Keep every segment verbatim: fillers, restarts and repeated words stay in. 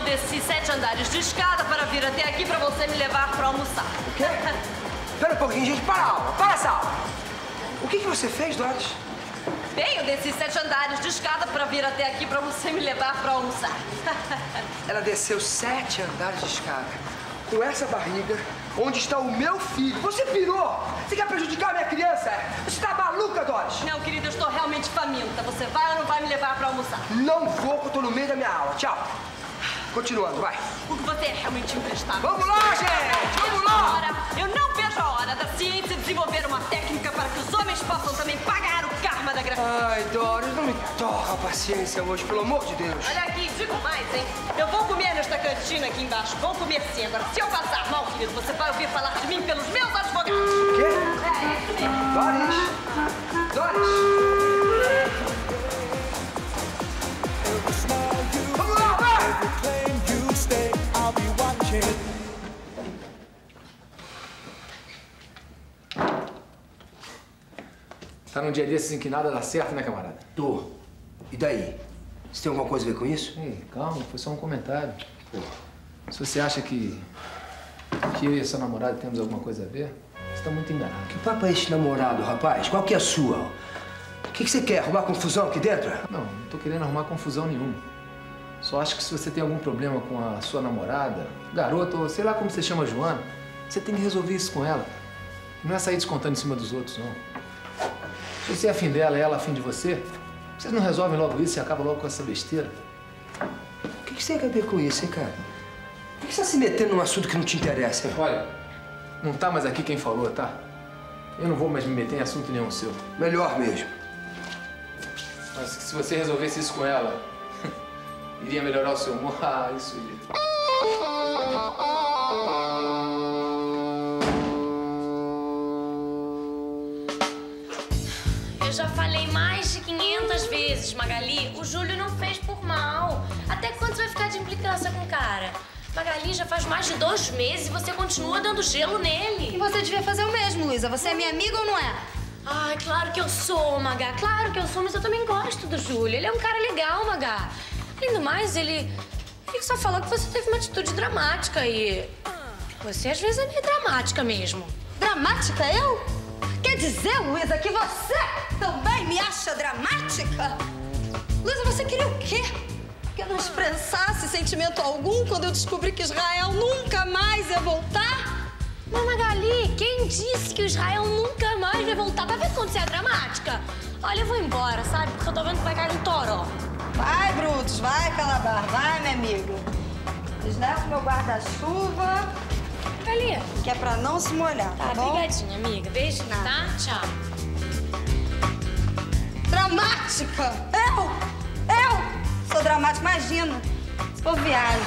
desci sete andares de escada para vir até aqui para você me levar para almoçar. O quê? Pera um pouquinho, gente. Para a aula. Para essa aula. O que, que você fez, Doris? Bem, eu desci sete andares de escada para vir até aqui para você me levar para almoçar. Ela desceu sete andares de escada. Com essa barriga, onde está o meu filho. Você pirou! Você quer prejudicar a minha criança? Você está maluca, Doris? Não, querido, eu estou realmente faminta. Você vai ou não vai me levar para almoçar? Não vou, porque eu tô no meio da minha aula. Tchau. Continuando, vai. Porque você é realmente imprestável. Vamos lá, gente! Vamos lá! Hora, eu não vejo a hora da ciência desenvolver uma técnica para que os homens possam também pagar o karma da gravidez. Ai, Doris, não me torra a paciência hoje, pelo amor de Deus. Olha aqui, digo mais, hein? Eu vou comer nesta cantina aqui embaixo. Vou comer sim. Agora, se eu passar mal, querido, você vai ouvir falar de mim pelos meus advogados. O quê? É, isso mesmo. Doris! Doris! Vamos lá, vai! Tá num dia desses em que nada dá certo, né, camarada? Tô. E daí? Você tem alguma coisa a ver com isso? Ei, calma, foi só um comentário. Pô, se você acha que, que eu e essa namorada temos alguma coisa a ver, você tá muito enganado. Que papo é esse namorado, rapaz? Qual que é a sua? O que, que você quer? Arrumar confusão aqui dentro? Não, não tô querendo arrumar confusão nenhuma. Só acho que se você tem algum problema com a sua namorada, garota, ou sei lá como você chama a Joana, você tem que resolver isso com ela. Não é sair descontando em cima dos outros, não. Se você é afim dela e ela afim de você, vocês não resolvem logo isso e acabam logo com essa besteira? O que, que você tem a ver com isso, hein, cara? Por que você tá se metendo num assunto que não te interessa, hein? Olha, não tá mais aqui quem falou, tá? Eu não vou mais me meter em assunto nenhum seu. Melhor mesmo. Mas se você resolvesse isso com ela, iria melhorar o seu humor? Ah, isso iria. Eu já falei mais de quinhentas vezes, Magali, o Júlio não fez por mal. Até quando você vai ficar de implicância com o cara? Magali, já faz mais de dois meses e você continua dando gelo nele. E você devia fazer o mesmo, Luísa. Você é minha amiga ou não é? Ai, claro que eu sou, Magá. Claro que eu sou, mas eu também gosto do Júlio. Ele é um cara legal, Magá. Além do mais, ele... Ele só falou que você teve uma atitude dramática e... Você, às vezes, é meio dramática mesmo. Dramática, eu? Quer dizer, Luísa, que você também me acha dramática? Luísa, você queria o quê? Que eu não expressasse sentimento algum quando eu descobri que Israel nunca mais ia voltar? Mas, Magali, quem disse que o Israel nunca mais vai voltar? Tá vendo quando você é dramática? Olha, eu vou embora, sabe? Porque eu tô vendo que vai cair um toró. Vai, Brutus, vai, Calabar, vai, minha amiga. Desleva o meu guarda-chuva. Ali. Que é pra não se molhar, tá, Tá, bom? obrigadinha, amiga. Beijo, tá? Tchau. Dramática! Eu? Eu? Sou dramática, imagina. Se for viagem.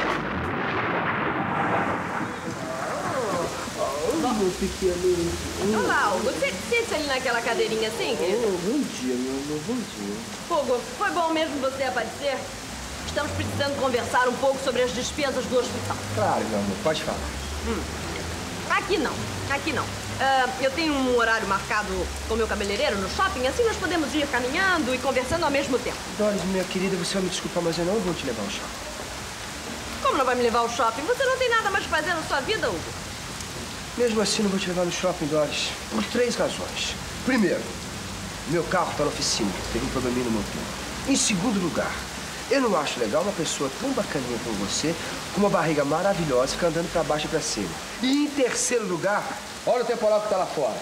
Oh, meu pequeno. Olá, Hugo. Você sente ali naquela cadeirinha assim, querido? Oh, bom dia, meu amor. Bom dia. Hugo, foi bom mesmo você aparecer? Estamos precisando conversar um pouco sobre as despesas do hospital. Claro, meu amor. Pode falar. Hum. Aqui não, aqui não. Uh, eu tenho um horário marcado com o meu cabeleireiro no shopping, assim nós podemos ir caminhando e conversando ao mesmo tempo. Doris, minha querida, você vai me desculpar, mas eu não vou te levar ao shopping. Como não vai me levar ao shopping? Você não tem nada mais pra fazer na sua vida, Hugo? Mesmo assim, não vou te levar no shopping, Doris, por três razões. Primeiro, meu carro tá na oficina, teve um probleminha no motor. Em segundo lugar, eu não acho legal uma pessoa tão bacaninha como você, com uma barriga maravilhosa, ficar andando pra baixo e pra cima. E em terceiro lugar, olha o temporal que tá lá fora.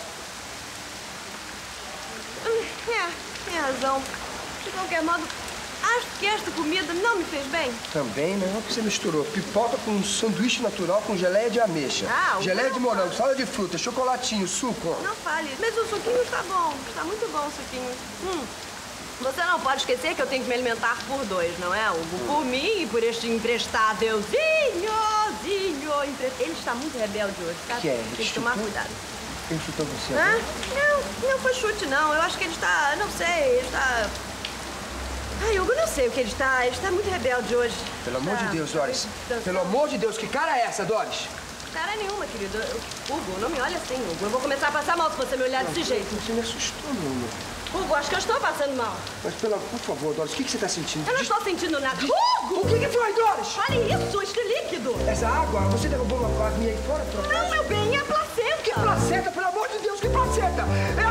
É, tem razão. De qualquer modo, acho que esta comida não me fez bem. Também não, porque você misturou pipoca com um sanduíche natural com geleia de ameixa, Ah, geleia não de morango, salada de fruta, chocolatinho, suco. Não fale, mas o suquinho está bom. Está muito bom o suquinho. Hum. Você não pode esquecer que eu tenho que me alimentar por dois, não é, Hugo? Por mim e por este emprestadeuzinho, zinho. Empre... Ele está muito rebelde hoje, sabe? Que é? Tem que tomar cuidado. Ele chutou você? Hã? Né? Não, não foi chute, não. Eu acho que ele está... Não sei, ele está... Ai, Hugo, eu não sei o que ele está... Ele está muito rebelde hoje. Pelo amor tá. de Deus, Doris. Pelo amor de Deus, que cara é essa, Doris? Cara nenhuma, querido. Hugo, não me olha assim, Hugo. Eu vou começar a passar mal se você me olhar Não, desse jeito. Você me assustou, meu amor. Hugo, acho que eu estou passando mal. Mas, pela, por favor, Doris, o que, que você está sentindo? Eu não estou sentindo nada. Hugo! O que, que foi, Doris? Olha isso, este líquido. Essa água, você derrubou uma vaguinha aí fora? Por Não, meu bem, é a placenta. Que placenta, pelo amor de Deus, que placenta? É